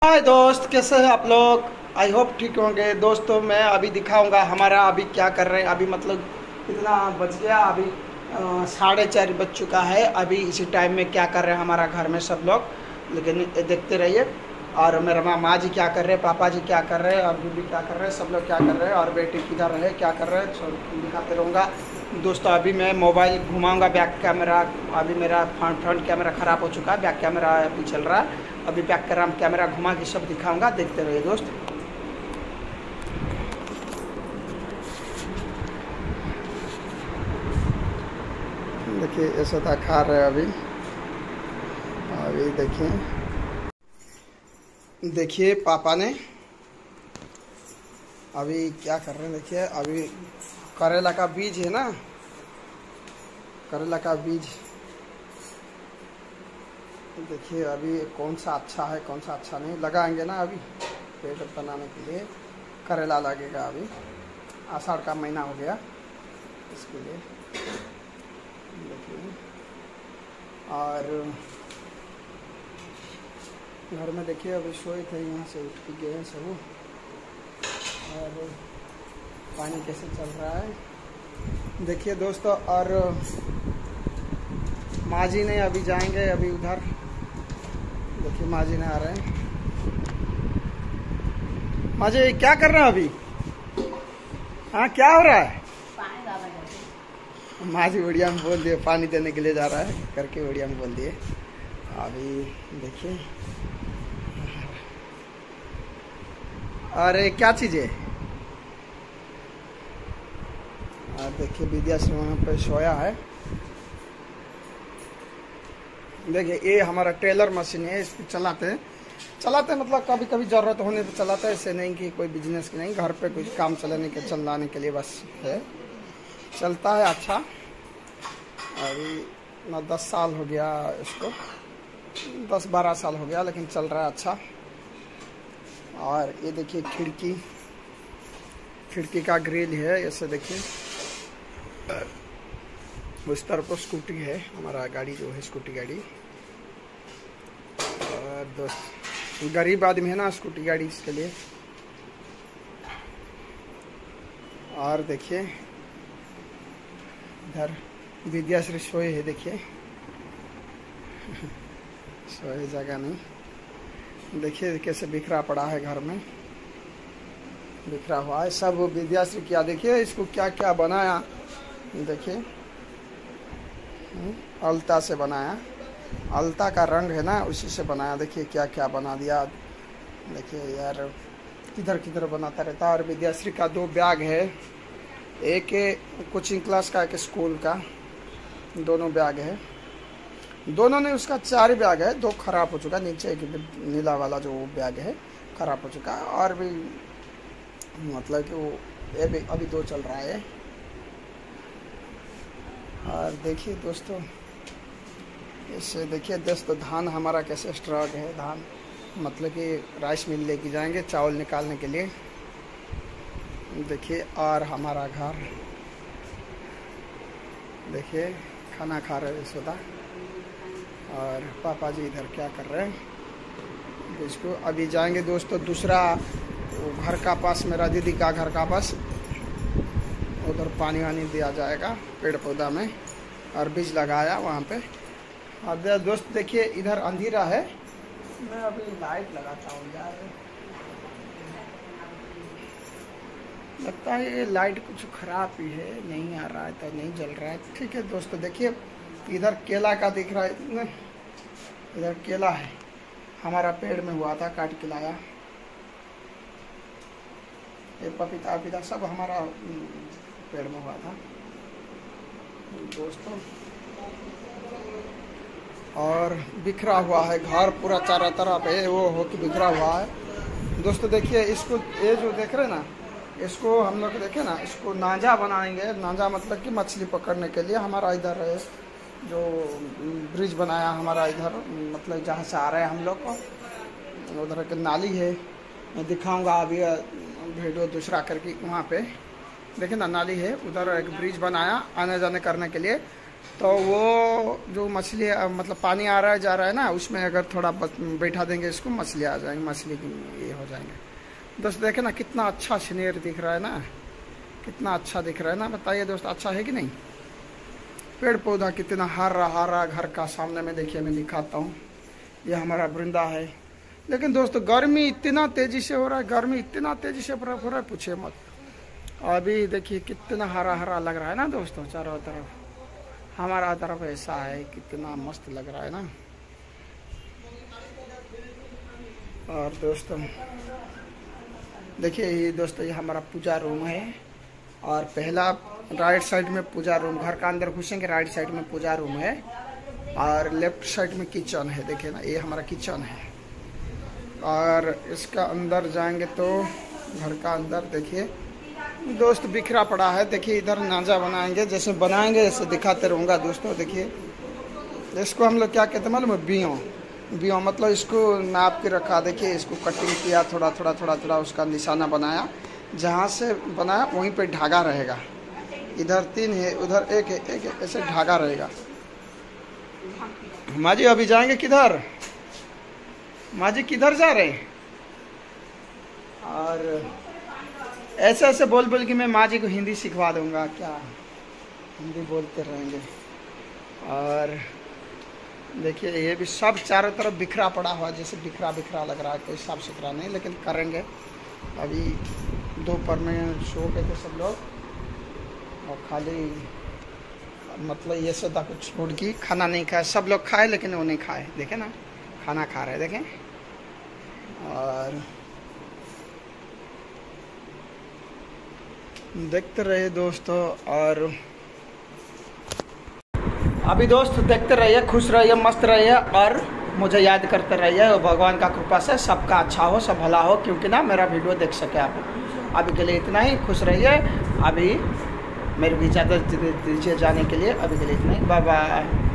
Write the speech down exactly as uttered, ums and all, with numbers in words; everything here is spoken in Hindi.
हाय दोस्त, कैसे हैं आप लोग। आई होप ठीक होंगे। दोस्तों मैं अभी दिखाऊंगा हमारा अभी क्या कर रहे हैं। अभी मतलब कितना बज गया, अभी अ, साढ़े चार बज चुका है। अभी इसी टाइम में क्या कर रहे हैं हमारा घर में सब लोग, लेकिन ये देखते रहिए। और मेरा माँ माँ जी क्या कर रहे हैं, पापा जी क्या कर रहे हैं, और बीबी क्या कर रहे हैं, सब लोग क्या कर रहे हैं, और बेटी किधर है क्या कर रहे हैं, सब दिखाते रहूँगा। दोस्तों अभी मैं मोबाइल घुमाऊंगा, बैक कैमरा। अभी मेरा फ्रंट फ्रंट कैमरा ख़राब हो चुका है, बैक कैमरा अभी चल रहा है। अभी बैक कैमरा कैमरा घुमा के सब दिखाऊंगा, देखते रहिए दोस्त। देखिए ऐसा था खा रहे हैं अभी। अभी देखिए देखिए पापा ने अभी क्या कर रहे हैं। देखिए अभी करेला का बीज है ना, करेला का बीज। देखिए अभी कौन सा अच्छा है कौन सा अच्छा नहीं, लगाएंगे ना अभी पेड़ बनाने के लिए। करेला लगेगा अभी, आषाढ़ का महीना हो गया इसके लिए। देखिए और घर में देखिए अभी सोए थे, यहाँ से उठ के गए सब। और पानी कैसे चल रहा है देखिए दोस्तों। और माँ जी ने अभी जाएंगे अभी उधर। देखिए माँ जी ने आ रहे हैं। माँ जी क्या कर रहे हैं अभी? हाँ क्या हो रहा है? माँ जी उड़िया में बोल दिए, पानी देने के लिए जा रहा है करके उड़िया में बोल दिए। अभी देखिए अरे क्या चीज़ है। और देखिए विद्या से वहाँ पे सोया है। देखिए ये हमारा टेलर मशीन है, इसको चलाते हैं चलाते हैं मतलब कभी कभी ज़रूरत होने पे चलाते हैं। ऐसे नहीं कि कोई बिजनेस की नहीं, घर पे कुछ काम चलाने के चलाने के लिए बस है। चलता है अच्छा। अभी ना दस साल हो गया इसको, दस बारह साल हो गया, लेकिन चल रहा है अच्छा। और ये देखिए खिड़की खिड़की का ग्रिल है, ऐसे देखिए। उस तरफ तो स्कूटी है, हमारा गाड़ी जो है स्कूटी गाड़ी। और दोस्त गरीब आदमी है ना, स्कूटी गाड़ी इसके लिए। और देखिए इधर विद्याश्री सोए है, देखिए सोए जगह नहीं। देखिए कैसे बिखरा पड़ा है, घर में बिखरा हुआ है सब। विद्याश्री क्या देखिए इसको क्या क्या बनाया। देखिए अलता से बनाया, अलता का रंग है ना उसी से बनाया। देखिए क्या क्या बना दिया। देखिए यार किधर किधर बनाता रहता है। और विद्याश्री का दो बैग है, एक कोचिंग क्लास का एक स्कूल का, दोनों बैग है। दोनों ने उसका चार बैग है, दो खराब हो चुका। नीचे एक नीला वाला जो बैग है खराब हो चुका। और भी मतलब कि वो ये भी अभी दो चल रहा है। और देखिए दोस्तों इससे देखिए दोस्तों धान हमारा कैसे स्ट्रॉक है। धान मतलब कि राइस मिल लेके जाएंगे चावल निकालने के लिए। देखिए और हमारा घर देखिए खाना खा रहे यशोदा। और पापा जी इधर क्या कर रहे हैं। इसको अभी जाएंगे दोस्तों दूसरा घर का पास, मेरा दीदी का घर का पास, उधर पानी वानी दिया जाएगा पेड़ पौधा में। और बीज लगाया वहाँ पे। अब दोस्त देखिए इधर अंधेरा है, मैं अभी लाइट लगाता हूँ यार। लगता है ये लाइट कुछ खराब ही है, नहीं आ रहा है तो नहीं जल रहा है। ठीक है दोस्तों देखिए इधर केला का दिख रहा है, इधर केला है हमारा पेड़ में हुआ था, काट के लाया। ये पपीता वपीता सब हमारा पेड़ में हुआ था दोस्तों। और बिखरा हुआ है घर पूरा, चारों तरफ है वो हो के बिखरा हुआ है दोस्तों। देखिए इसको, ये जो देख रहे ना, इसको हम लोग देखे ना, इसको नाजा बनाएंगे। नाजा मतलब कि मछली पकड़ने के लिए। हमारा इधर है जो ब्रिज बनाया हमारा इधर, मतलब जहाँ से आ रहे हैं हम लोग को, उधर एक नाली है। मैं दिखाऊंगा अभी वीडियो दूसरा करके। वहाँ पे देखिए ना नाली है, उधर एक ब्रिज बनाया आने जाने करने के लिए। तो वो जो मछली मतलब पानी आ रहा है जा रहा है ना, उसमें अगर थोड़ा बैठा देंगे इसको, मछली आ जाएंगे, मछली की ये हो जाएंगे। दोस्त देखे ना कितना अच्छा सिनेर दिख रहा है ना, कितना अच्छा दिख रहा है ना, बताइए दोस्त अच्छा है कि नहीं। पेड़ पौधा कितना हरा हरा, घर का सामने में देखिए मैं दिखाता हूँ, ये हमारा वृंदा है। लेकिन दोस्तों गर्मी इतना तेज़ी से हो रहा है, गर्मी इतना तेज़ी से हो रहा है पूछे मत। अभी देखिए कितना हरा हरा लग रहा है ना दोस्तों, चारों तरफ हमारा तरफ ऐसा है, कितना मस्त लग रहा है ना। और दोस्तों देखिए ये दोस्तों ये हमारा पूजा रूम है, और पहला राइट साइड में पूजा रूम, घर का अंदर घुसेंगे राइट साइड में पूजा रूम है, और लेफ्ट साइड में किचन है। देखिए ना ये हमारा किचन है, और इसका अंदर जाएंगे तो घर का अंदर देखिए दोस्त बिखरा पड़ा है। देखिए इधर नाजा बनाएंगे, जैसे बनाएंगे ऐसे दिखाते रहूँगा दोस्तों। देखिए इसको हम लोग क्या कहते हैं मालूम है, बियों बियों मतलब इसको नाप के रखा। देखिए इसको कटिंग किया, थोड़ा थोड़ा थोड़ा थोड़ा उसका निशाना बनाया, जहाँ से बनाया वहीं पे धागा रहेगा। इधर तीन है, उधर एक है, एक है, ऐसे धागा रहेगा। माँ जी अभी जाएंगे किधर, माँ जी किधर जा रहे हैं। और ऐसे ऐसे बोल बोल के मैं माँ जी को हिंदी सिखवा दूंगा, क्या हिंदी बोलते रहेंगे। और देखिए ये भी सब चारों तरफ बिखरा पड़ा हुआ, जैसे बिखरा बिखरा लग रहा है, कोई साफ सुथरा नहीं, लेकिन करेंगे। अभी दोपहर में सो गए थे सब लोग, और खाली मतलब ये सदा कुछ छोड़ की खाना नहीं खाए, सब लोग खाए लेकिन वो नहीं खाए। देखें ना खाना खा रहे देखें। और देखते रहिए दोस्तों, और अभी दोस्त देखते रहिए, खुश रहिए, मस्त रहिए, और मुझे याद करते रहिए। भगवान का कृपा से सबका अच्छा हो, सब भला हो, क्योंकि ना मेरा वीडियो देख सके आप। अभी के लिए इतना ही, खुश रहिए। अभी मेरे भी इजाज़त दीजिए जाने के लिए, अभी के लिए इतना ही, बाय बाय।